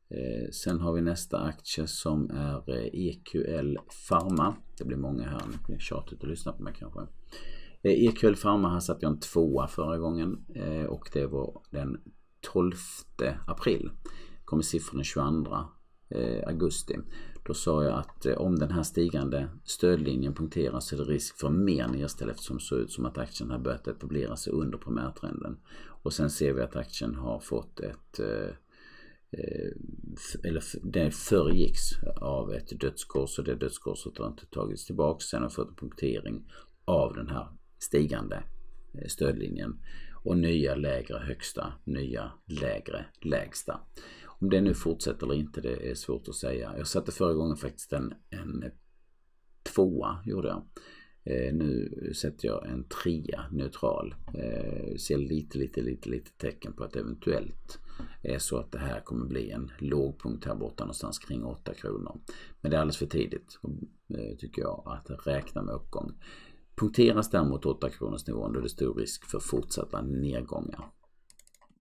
Sen har vi nästa aktie som är EQL Pharma. Det blir många här, det blir tjatigt att lyssna på mig kanske. EQL Pharma har satt jag en 2 förra gången och det var den 12 april. Kommer siffran den 22 augusti. Då sa jag att om den här stigande stödlinjen punkteras så är det risk för mer nedställ eftersom det såg ut som att aktien har börjat etablera sig under primärtrenden. Och sen ser vi att aktien har fått det föregicks av ett dödskors, och det dödskorset har inte tagits tillbaka. Sen har fått en punktering av den här stigande stödlinjen och nya lägre högsta, nya lägre lägsta. Om det nu fortsätter eller inte, det är svårt att säga. Jag satte förra gången faktiskt en 2 gjorde jag. Nu sätter jag en 3 neutral. Ser lite tecken på att eventuellt är så att det här kommer bli en lågpunkt här borta någonstans kring 8 kronor. Men det är alldeles för tidigt tycker jag att räkna med uppgång. Punkteras däremot 8 kronors nivån då är det stor risk för fortsatta nedgångar.